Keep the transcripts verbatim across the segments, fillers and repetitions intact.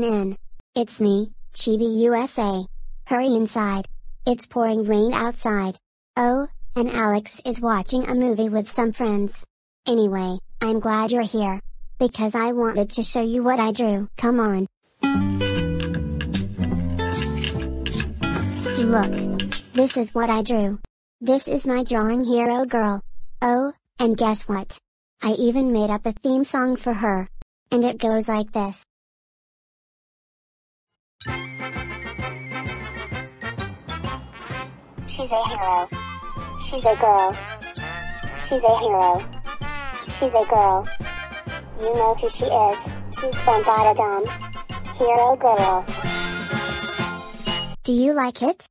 in. It's me, Chibi U S A. Hurry inside. It's pouring rain outside. Oh, and Alex is watching a movie with some friends. Anyway, I'm glad you're here. Because I wanted to show you what I drew. Come on. Look. This is what I drew. This is my drawing hero girl. Oh, and guess what? I even made up a theme song for her. And it goes like this. She's a hero. She's a girl. She's a hero. She's a girl. You know who she is. She's Bombada-Dum. Hero girl. Do you like it?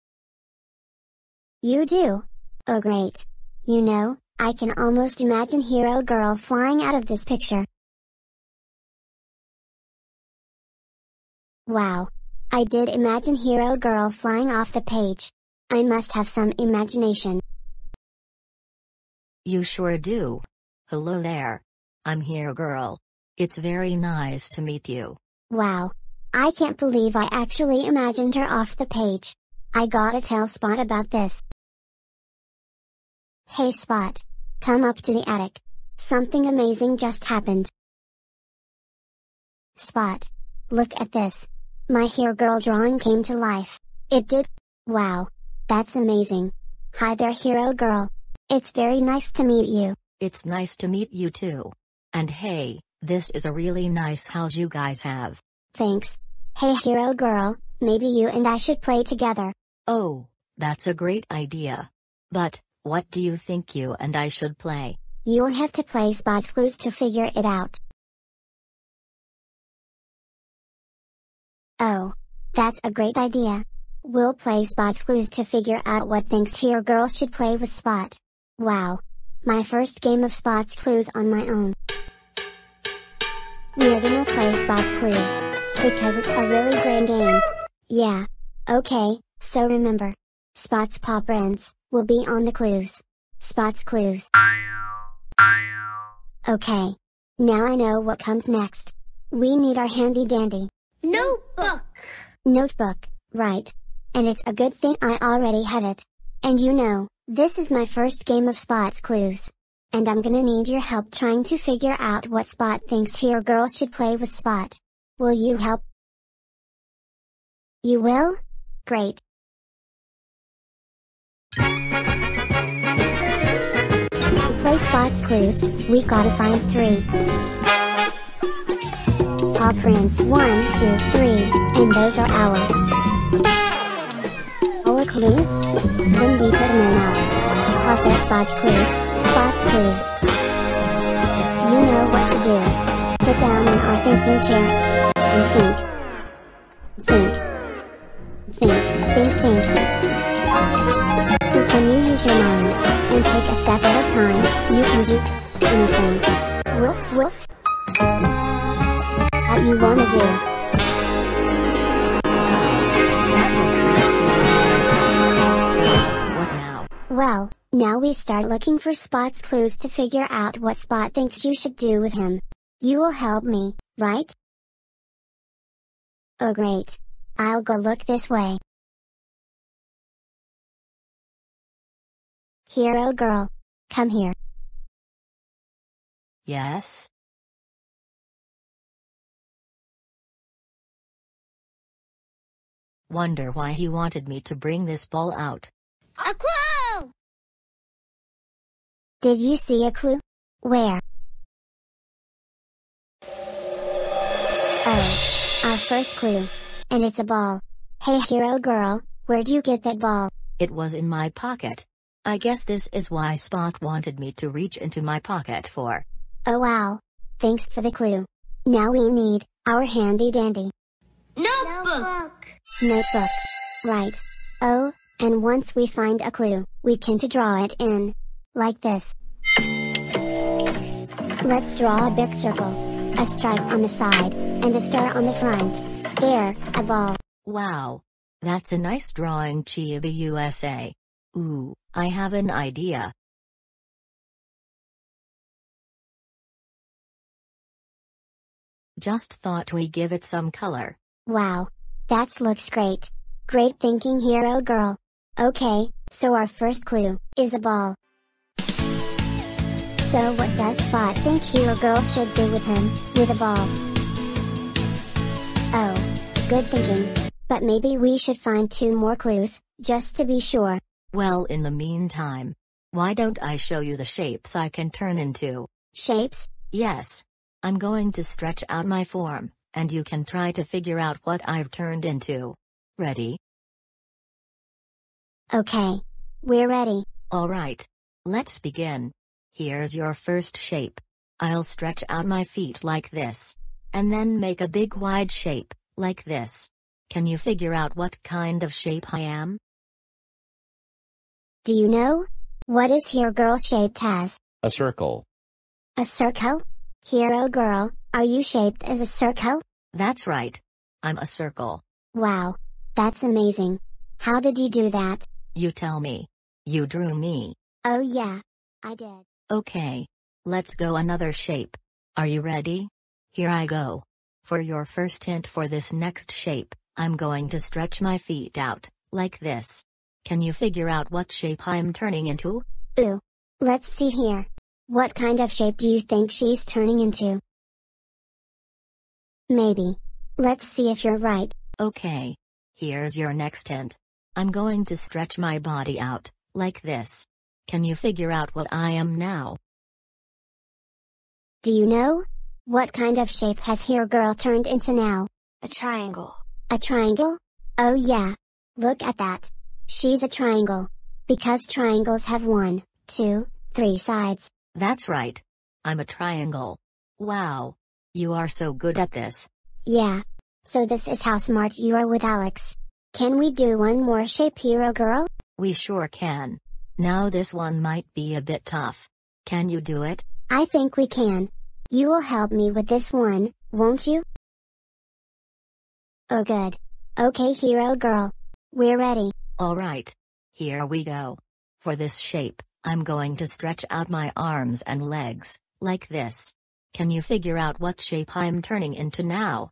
You do? Oh great. You know, I can almost imagine Hero Girl flying out of this picture. Wow. I did imagine Hero Girl flying off the page. I must have some imagination. You sure do. Hello there. I'm Hero Girl. It's very nice to meet you. Wow. I can't believe I actually imagined her off the page. I gotta tell Spot about this. Hey Spot. Come up to the attic. Something amazing just happened. Spot. Look at this. My Hero Girl drawing came to life. It did? Wow. That's amazing. Hi there Hero Girl. It's very nice to meet you. It's nice to meet you too. And hey, this is a really nice house you guys have. Thanks. Hey Hero Girl, maybe you and I should play together. Oh, that's a great idea. But, what do you think you and I should play? You'll have to play Spot's Clues to figure it out. Oh. That's a great idea. We'll play Spot's Clues to figure out what things Hero Girl should play with Spot. Wow. My first game of Spot's Clues on my own. We're gonna play Spot's Clues. Because it's a really great game. Yeah. Okay, so remember. Spot's paw prints will be on the clues. Spot's Clues. Okay. Now I know what comes next. We need our handy dandy notebook. Notebook, right. And it's a good thing I already have it. And you know, this is my first game of Spot's Clues. And I'm gonna need your help trying to figure out what Spot thinks Hero Girl should play with Spot. Will you help? You will? Great. To play Spot's Clues, we gotta find three paw prints. One, two, three, and those are our our clues. Then we put them in our pause there Spot's Clues, Spot's Clues. You know what to do. Sit down in our thinking chair and think. Think. Think, think, think. Because when you use your mind, and take a step at a time, you can do anything. Woof woof. What you wanna do. That was pretty too. So, what now? Well, now we start looking for Spot's Clues to figure out what Spot thinks you should do with him. You will help me, right? Oh great. I'll go look this way. Hero Girl. Come here. Yes? Wonder why he wanted me to bring this ball out. A clue! Did you see a clue? Where? Oh. Our first clue. And it's a ball. Hey Hero Girl, where'd you get that ball? It was in my pocket. I guess this is why Spot wanted me to reach into my pocket for. Oh wow. Thanks for the clue. Now we need our handy dandy Notebook. notebook. Right. Oh, and once we find a clue, we can to draw it in. Like this. Let's draw a big circle, a stripe on the side, and a star on the front. There, a ball. Wow. That's a nice drawing, Chibi U S A. Ooh, I have an idea. Just thought we give it some color. Wow. That looks great. Great thinking, hero girl. Okay, so our first clue is a ball. So what does Spot think hero girl should do with him, with a ball? Oh, good thinking. But maybe we should find two more clues, just to be sure. Well, in the meantime, why don't I show you the shapes I can turn into? Shapes? Yes. I'm going to stretch out my form, and you can try to figure out what I've turned into. Ready? Okay. We're ready. Alright. Let's begin. Here's your first shape. I'll stretch out my feet like this. And then make a big wide shape, like this. Can you figure out what kind of shape I am? Do you know? What is hero girl shaped as? A circle. A circle? Hero girl, are you shaped as a circle? That's right. I'm a circle. Wow. That's amazing. How did you do that? You tell me. You drew me. Oh yeah. I did. Okay. Let's go another shape. Are you ready? Here I go. For your first hint for this next shape, I'm going to stretch my feet out, like this. Can you figure out what shape I'm turning into? Ooh. Let's see here. What kind of shape do you think she's turning into? Maybe. Let's see if you're right. Okay. Here's your next hint. I'm going to stretch my body out, like this. Can you figure out what I am now? Do you know? What kind of shape has hero girl turned into now? A triangle. A triangle? Oh yeah. Look at that. She's a triangle. Because triangles have one, two, three sides. That's right. I'm a triangle. Wow. You are so good at this. Yeah. So this is how smart you are with Alex. Can we do one more shape, hero girl? We sure can. Now this one might be a bit tough. Can you do it? I think we can. You will help me with this one, won't you? Oh good. Okay, hero girl. We're ready. Alright. Here we go. For this shape, I'm going to stretch out my arms and legs, like this. Can you figure out what shape I'm turning into now?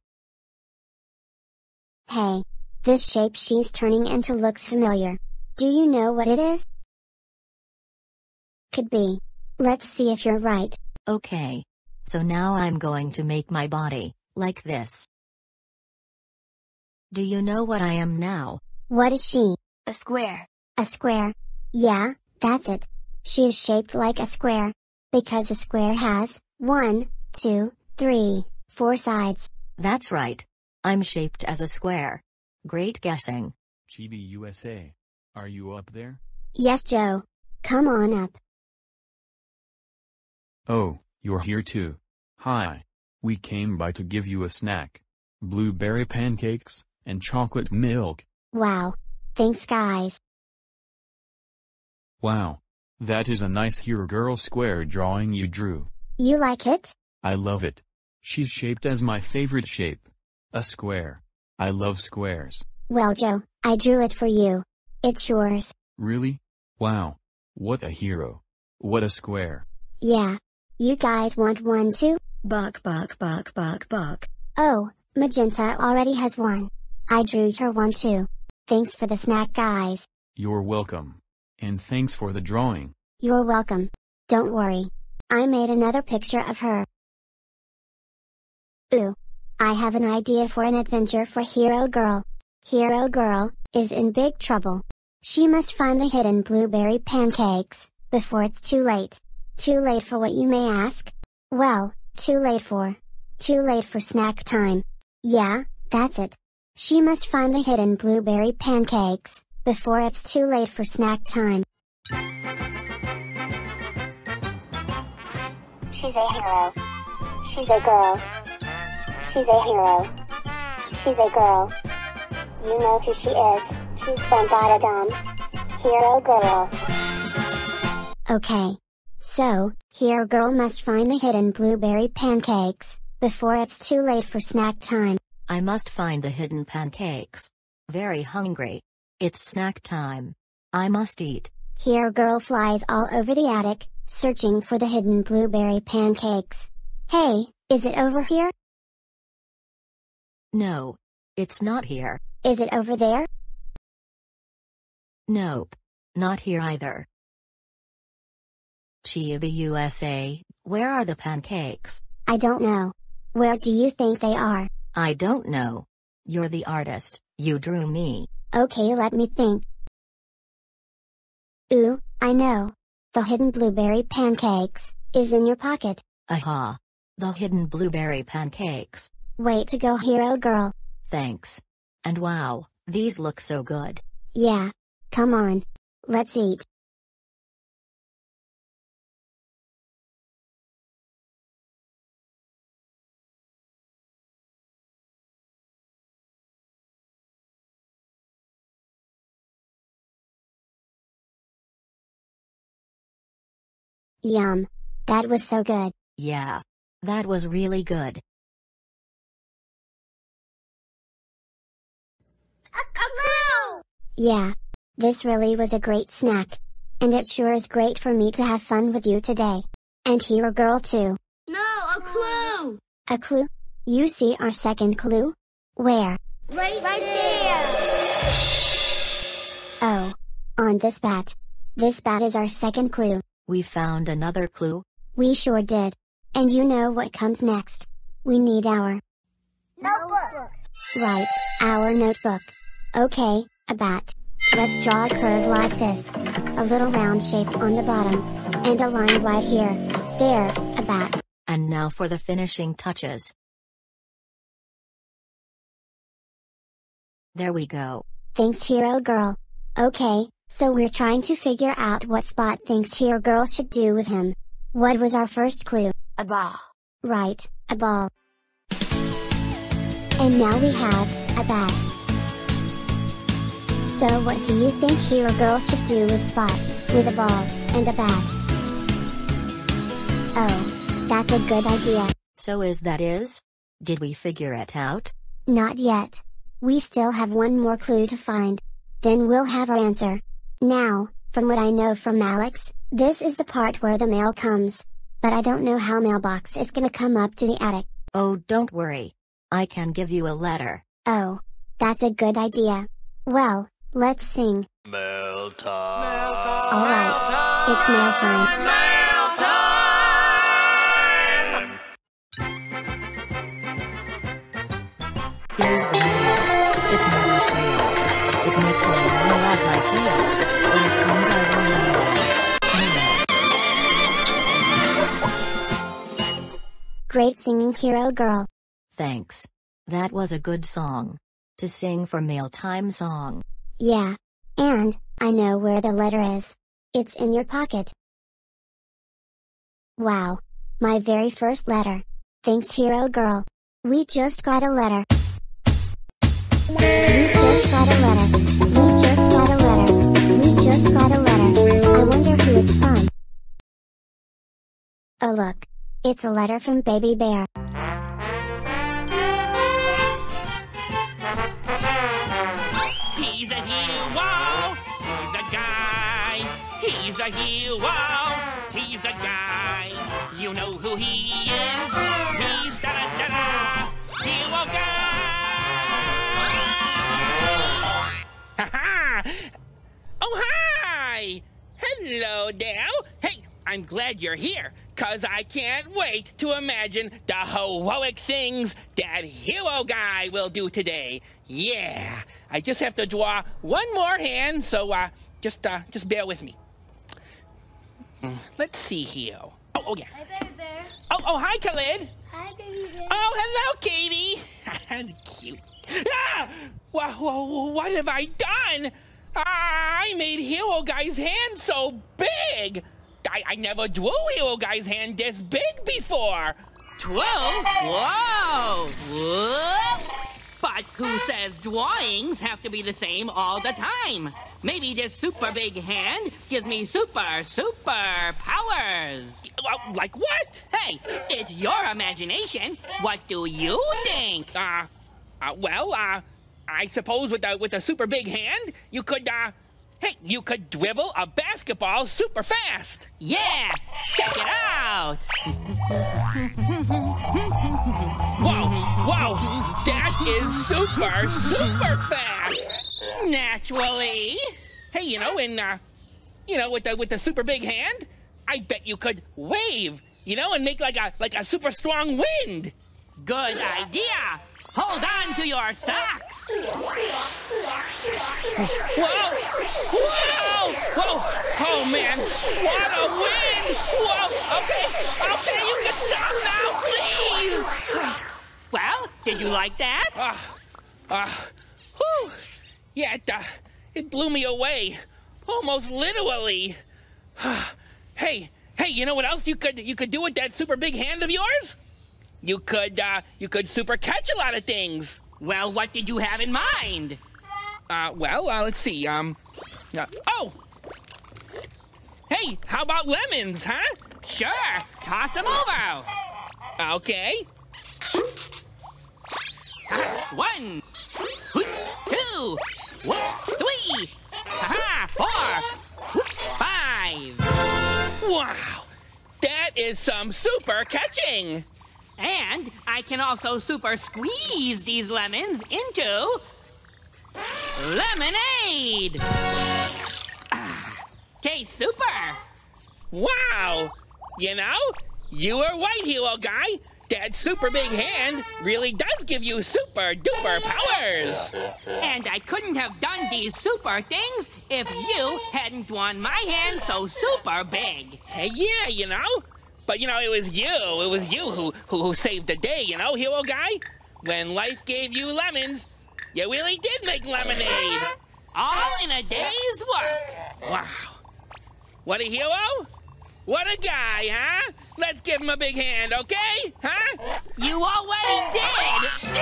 Hey. This shape she's turning into looks familiar. Do you know what it is? Could be. Let's see if you're right. Okay. So now I'm going to make my body, like this. Do you know what I am now? What is she? A square. A square. Yeah, that's it. She is shaped like a square. Because a square has, one, two, three, four sides. That's right. I'm shaped as a square. Great guessing. Chibi U S A. Are you up there? Yes, Joe. Come on up. Oh, you're here too. Hi. We came by to give you a snack. Blueberry pancakes, and chocolate milk. Wow. Thanks guys. Wow. That is a nice hero girl square drawing you drew. You like it? I love it. She's shaped as my favorite shape. A square. I love squares. Well, Joe, I drew it for you. It's yours. Really? Wow. What a hero. What a square. Yeah. You guys want one too? Buck, buck, buck, buck, buck. Oh, Magenta already has one. I drew her one too. Thanks for the snack, guys. You're welcome. And thanks for the drawing. You're welcome. Don't worry. I made another picture of her. Ooh. I have an idea for an adventure for Hero Girl. Hero Girl is in big trouble. She must find the hidden blueberry pancakes before it's too late. Too late for what, you may ask? Well, too late for. Too late for snack time. Yeah, that's it. She must find the hidden blueberry pancakes before it's too late for snack time. She's a hero. She's a girl. She's a hero. She's a girl. You know who she is. She's Bombadadom. Hero Girl. Okay. So, Hero Girl must find the hidden blueberry pancakes before it's too late for snack time. I must find the hidden pancakes. Very hungry. It's snack time. I must eat. Hero Girl flies all over the attic, searching for the hidden blueberry pancakes. Hey, is it over here? No. It's not here. Is it over there? Nope. Not here either. Chibi U S A, where are the pancakes? I don't know. Where do you think they are? I don't know. You're the artist, you drew me. Okay, let me think. Ooh, I know. The hidden blueberry pancakes is in your pocket. Aha. The hidden blueberry pancakes. Way to go, hero girl. Thanks. And wow, these look so good. Yeah. Come on. Let's eat. Yum. That was so good. Yeah. That was really good. A clue! Yeah. This really was a great snack. And it sure is great for me to have fun with you today. And hero girl too. No, a clue! A clue? You see our second clue? Where? Right, right there! Oh. On this bat. This bat is our second clue. We found another clue. We sure did. And you know what comes next. We need our... Notebook! Right, our notebook. Okay, a bat. Let's draw a curve like this. A little round shape on the bottom. And a line right here. There, a bat. And now for the finishing touches. There we go. Thanks, hero girl. Okay, so we're trying to figure out what Spot thinks hero girl should do with him. What was our first clue? A ball. Right, a ball. And now we have a bat. So what do you think hero girl should do with Spot, with a ball, and a bat? Oh, that's a good idea. So is that is? Did we figure it out? Not yet. We still have one more clue to find. Then we'll have our answer. Now, from what I know from Alex, this is the part where the mail comes. But I don't know how mailbox is gonna come up to the attic. Oh, don't worry. I can give you a letter. Oh, that's a good idea. Well, let's sing. Mail time. Mail time. Alright, it's mail time. Mail time. Here's the mail. It never fails. It makes me wanna wag my tail. When it comes I wanna know. Great singing, hero girl. Thanks. That was a good song. To sing for mail time song. Yeah. And, I know where the letter is. It's in your pocket. Wow. My very first letter. Thanks, hero girl. We just got a letter. We just got a letter. We just got a letter. We just got a letter. I wonder who it's from. Oh look. It's a letter from Baby Bear. He's a hero, he's a guy. He's a hero, he's a guy. You know who he is? He's da-da-da-da, hero guy. Ha-ha! Oh, hi! Hello there. Hey, I'm glad you're here, cause I can't wait to imagine the heroic things that hero guy will do today. Yeah, I just have to draw one more hand, so uh, just uh, just bear with me. Let's see here. Oh, oh yeah. Hi, Baby Bear. Oh, oh, hi, Khalid. Hi, Baby Bear. Oh, hello, Katie. Cute. Ah! Wha- wha- what have I done? Ah, I made Hero Guy's hand so big. I, I never drew Hero Guy's hand this big before. Twelve? Whoa! Whoop! But who says drawings have to be the same all the time? Maybe this super big hand gives me super, super powers. Uh, like what? Hey, it's your imagination. What do you think? Uh, uh well, uh, I suppose with the with a super big hand, you could, uh, hey, you could dribble a basketball super fast. Yeah, check it out. Whoa, whoa, that is super, super fast. Naturally. Hey, you know, and, uh, you know, with the, with the super big hand, I bet you could wave, you know, and make like a, like a super strong wind. Good idea. Hold on to your socks. Whoa! Whoa! Whoa! Oh, man. What a wind! Whoa! Okay, okay, you can stop now, please! Well, did you like that? Uh, uh, whew. Yeah, it, uh, it blew me away. Almost literally. Hey, hey, you know what else you could you could do with that super big hand of yours? You could, uh, you could super catch a lot of things. Well, what did you have in mind? Uh, well, uh, let's see, um, uh, oh! Hey, how about lemons, huh? Sure, toss them over. Okay. One, two, three, four, five. Wow, that is some super catching. And I can also super squeeze these lemons into lemonade. Ah, tastes super. Wow, you know, you were right, Hero Guy. That super big hand really does give you super duper powers. And I couldn't have done these super things if you hadn't won my hand so super big. Hey, yeah, you know. But, you know, it was you. It was you who, who, who saved the day, you know, Hero Guy? When life gave you lemons, you really did make lemonade. All in a day's work. Wow. What a hero? What a guy, huh? Let's give him a big hand, okay? Huh? You already did.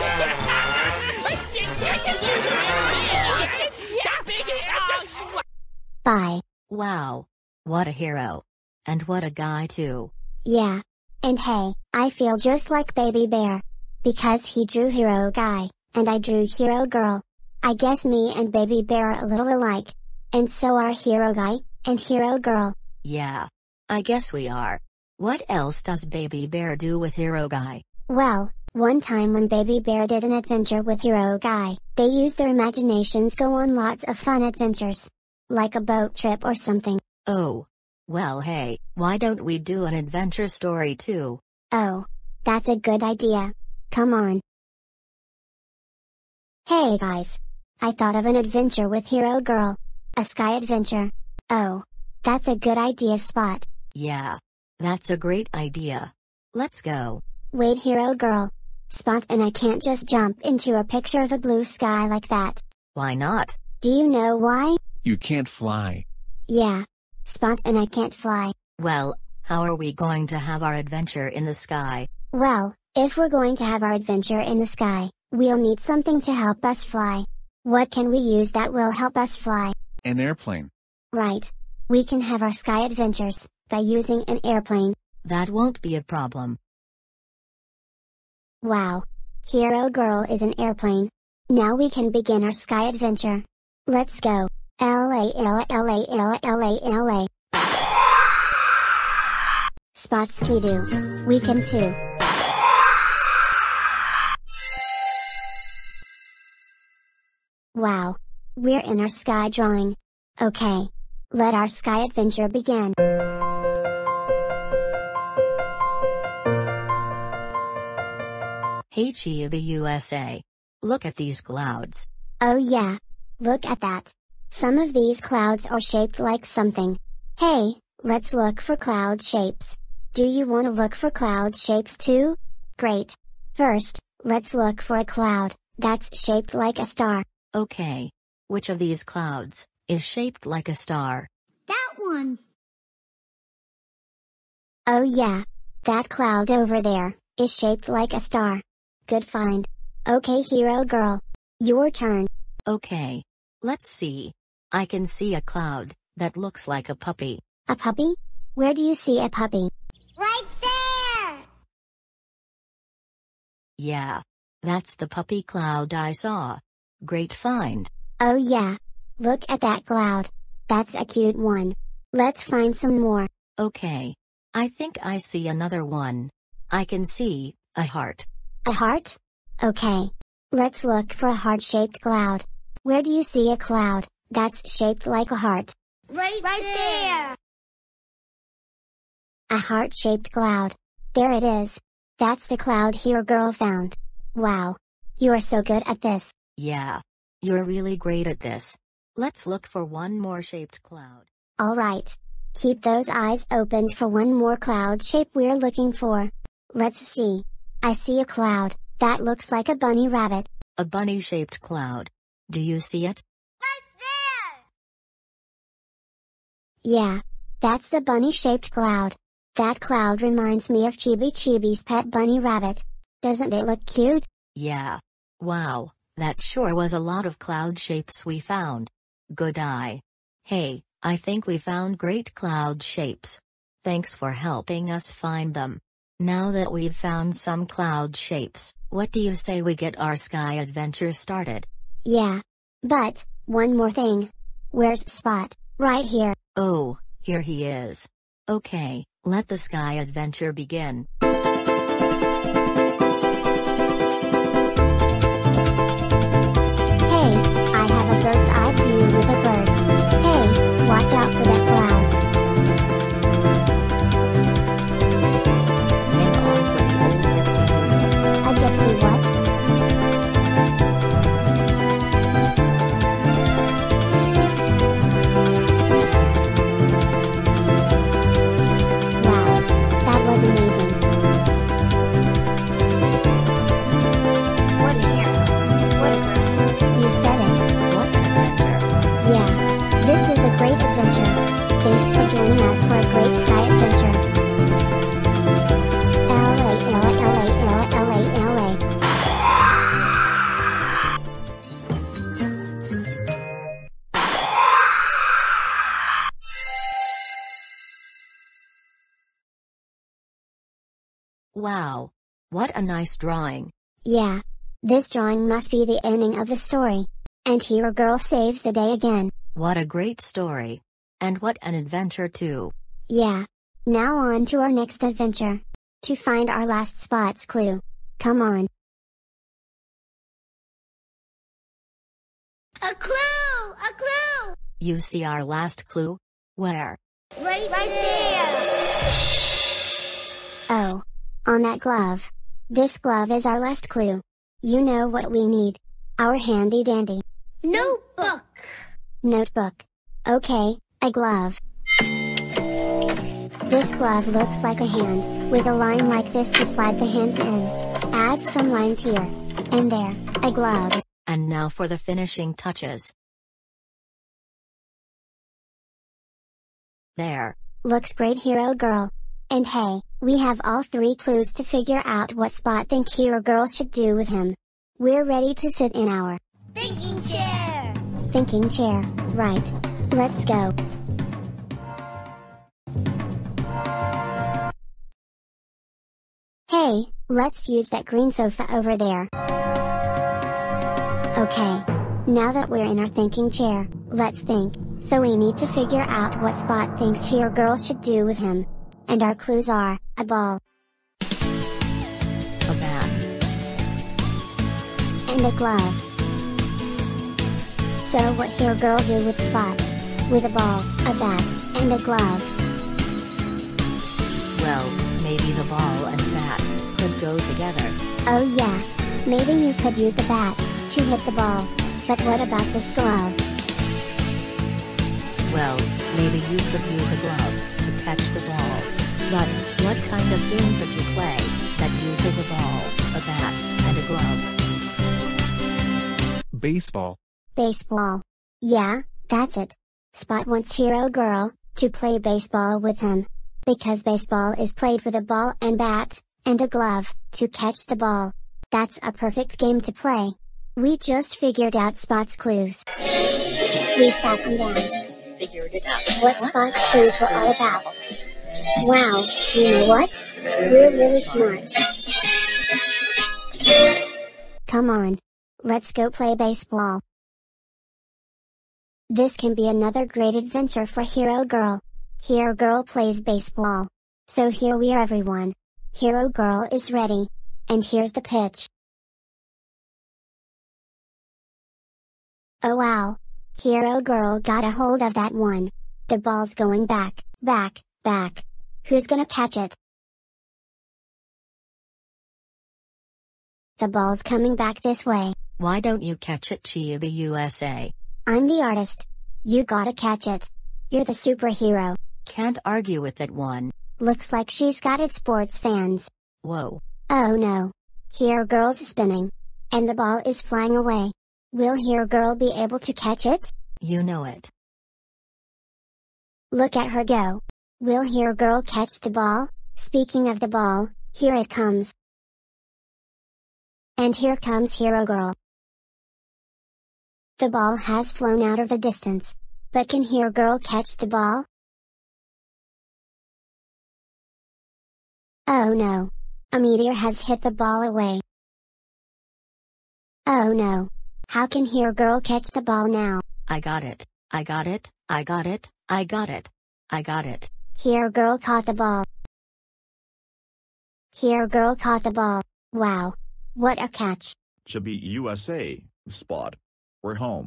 That big hand. Bye. Wow. What a hero. And what a guy too. Yeah. And hey, I feel just like Baby Bear. Because he drew Hero Guy, and I drew Hero Girl. I guess me and Baby Bear are a little alike. And so are Hero Guy, and Hero Girl. Yeah. I guess we are. What else does Baby Bear do with Hero Guy? Well, one time when Baby Bear did an adventure with Hero Guy, they used their imaginations go on lots of fun adventures. Like a boat trip or something. Oh. Well, hey, why don't we do an adventure story too? Oh. That's a good idea. Come on. Hey guys. I thought of an adventure with Hero Girl. A sky adventure. Oh. That's a good idea, Spot. Yeah. That's a great idea. Let's go. Wait, Hero Girl. Spot and I can't just jump into a picture of a blue sky like that. Why not? Do you know why? You can't fly. Yeah. Spot and I can't fly. Well, how are we going to have our adventure in the sky? Well, if we're going to have our adventure in the sky, we'll need something to help us fly. What can we use that will help us fly? An airplane. Right. We can have our sky adventures by using an airplane. That won't be a problem. Wow. Hero Girl is an airplane. Now we can begin our sky adventure. Let's go. L A L L A L L A L A. Spot Skidoo. We can too. Wow. We're in our sky drawing. Okay. Let our sky adventure begin. Hey Chibi U S A. Look at these clouds. Oh yeah. Look at that. Some of these clouds are shaped like something. Hey, let's look for cloud shapes. Do you want to look for cloud shapes too? Great. First, let's look for a cloud that's shaped like a star. Okay. Which of these clouds is shaped like a star? That one. Oh yeah. That cloud over there is shaped like a star. Good find. Okay, Hero Girl. Your turn. Okay. Let's see. I can see a cloud that looks like a puppy. A puppy? Where do you see a puppy? Right there. Yeah. That's the puppy cloud I saw. Great find. Oh yeah. Look at that cloud. That's a cute one. Let's find some more. Okay. I think I see another one. I can see a heart. A heart? Okay. Let's look for a heart-shaped cloud. Where do you see a cloud that's shaped like a heart? Right, right there. A heart-shaped cloud. There it is. That's the cloud Hero Girl found. Wow. You are so good at this. Yeah. You're really great at this. Let's look for one more shaped cloud. Alright. Keep those eyes opened for one more cloud shape we're looking for. Let's see. I see a cloud that looks like a bunny rabbit. A bunny-shaped cloud. Do you see it? Right there. Yeah. That's the bunny-shaped cloud. That cloud reminds me of Chibi Chibi's pet bunny rabbit. Doesn't it look cute? Yeah. Wow, that sure was a lot of cloud shapes we found. Good eye. Hey, I think we found great cloud shapes. Thanks for helping us find them. Now that we've found some cloud shapes, what do you say we get our sky adventure started? Yeah. But, one more thing. Where's Spot? Right here. Oh, here he is. Okay, let the sky adventure begin. I have a bird's eye view with a bird. Hey, watch out for that cloud. Hang on, pretty old gypsy. A gypsy what? Wow, that was amazing. What here? What girl? You said it. What an adventure. Yeah, this is a great adventure. Thanks for joining us for a great sky adventure. L A L A L A L A L A L A. Wow. What a nice drawing. Yeah. This drawing must be the ending of the story. And Hero Girl saves the day again. What a great story. And what an adventure too. Yeah. Now on to our next adventure. To find our last Spot's clue. Come on. A clue! A clue! You see our last clue? Where? Right, right there. Oh. On that glove. This glove is our last clue. You know what we need. Our handy dandy Notebook. notebook. Okay, a glove. This glove looks like a hand, with a line like this to slide the hands in. Add some lines here. And there, a glove. And now for the finishing touches. There. Looks great, Hero Girl. And hey, we have all three clues to figure out what Spot think Hero Girl should do with him. We're ready to sit in our Thinking chair. thinking chair, right? Let's go. Hey, let's use that green sofa over there. Okay. Now that we're in our thinking chair, let's think. So we need to figure out what Spot thinks Hero Girl should do with him. And our clues are, a ball, A bat. and a glove. So what Hero Girl do with Spot? With a ball, a bat, and a glove. Well, maybe the ball and bat could go together. Oh yeah, maybe you could use the bat to hit the ball. But what about this glove? Well, maybe you could use a glove to catch the ball. But, what kind of game could you play that uses a ball, a bat, and a glove? Baseball. Baseball. Yeah, that's it. Spot wants Hero Girl to play baseball with him. Because baseball is played with a ball and bat, and a glove, to catch the ball. That's a perfect game to play. We just figured out Spot's clues. We sat them down. Figured it out. What Spot's clues were all about. Wow, you know what? We're really smart. Come on. Let's go play baseball. This can be another great adventure for Hero Girl. Hero Girl plays baseball. So here we are, everyone. Hero Girl is ready. And here's the pitch. Oh wow. Hero Girl got a hold of that one. The ball's going back, back, back. Who's gonna catch it? The ball's coming back this way. Why don't you catch it, Chibi U S A? I'm the artist. You gotta catch it. You're the superhero. Can't argue with that one. Looks like she's got it, sports fans. Whoa. Oh no. Hero Girl's spinning. And the ball is flying away. Will Hero Girl be able to catch it? You know it. Look at her go. Will Hero Girl catch the ball? Speaking of the ball, here it comes. And here comes Hero Girl. The ball has flown out of the distance. But can Hero Girl catch the ball? Oh no. A meteor has hit the ball away. Oh no. How can Hero Girl catch the ball now? I got it. I got it. I got it. I got it. I got it. Hero Girl caught the ball. Hero Girl caught the ball. Wow. What a catch. Chibi U S A, Spot. We're home.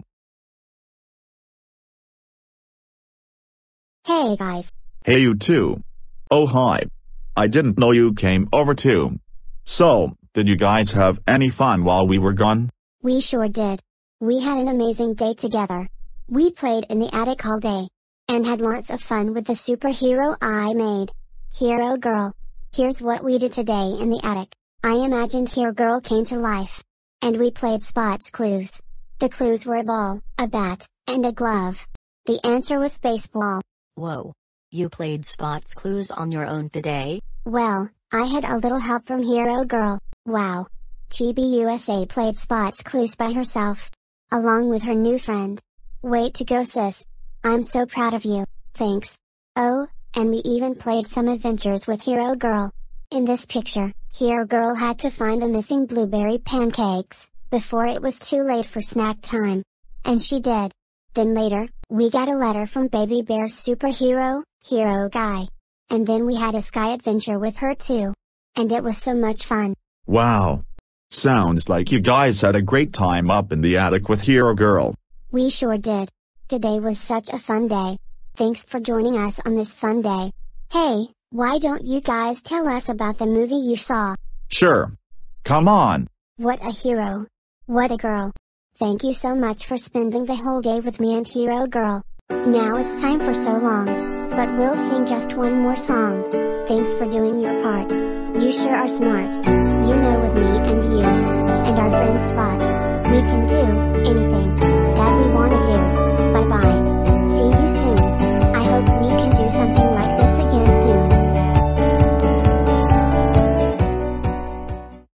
Hey guys. Hey you too. Oh hi. I didn't know you came over too. So, did you guys have any fun while we were gone? We sure did. We had an amazing day together. We played in the attic all day. And had lots of fun with the superhero I made. Hero Girl. Here's what we did today in the attic. I imagined Hero Girl came to life. And we played Spot's clues. The clues were a ball, a bat, and a glove. The answer was baseball. Whoa. You played Spot's clues on your own today? Well, I had a little help from Hero Girl. Wow. Chibi U S A played Spot's clues by herself. Along with her new friend. Way to go, sis. I'm so proud of you, thanks. Oh, and we even played some adventures with Hero Girl. In this picture, Hero Girl had to find the missing blueberry pancakes, before it was too late for snack time. And she did. Then later, we got a letter from Baby Bear's superhero, Hero Guy. And then we had a sky adventure with her too. And it was so much fun. Wow. Sounds like you guys had a great time up in the attic with Hero Girl. We sure did. Today was such a fun day. Thanks for joining us on this fun day. Hey, why don't you guys tell us about the movie you saw? Sure. Come on. What a hero. What a girl. Thank you so much for spending the whole day with me and Hero Girl. Now it's time for So Long. But we'll sing just one more song. Thanks for doing your part. You sure are smart. You know, with me and you, and our friend Spot, we can do anything that we want to do.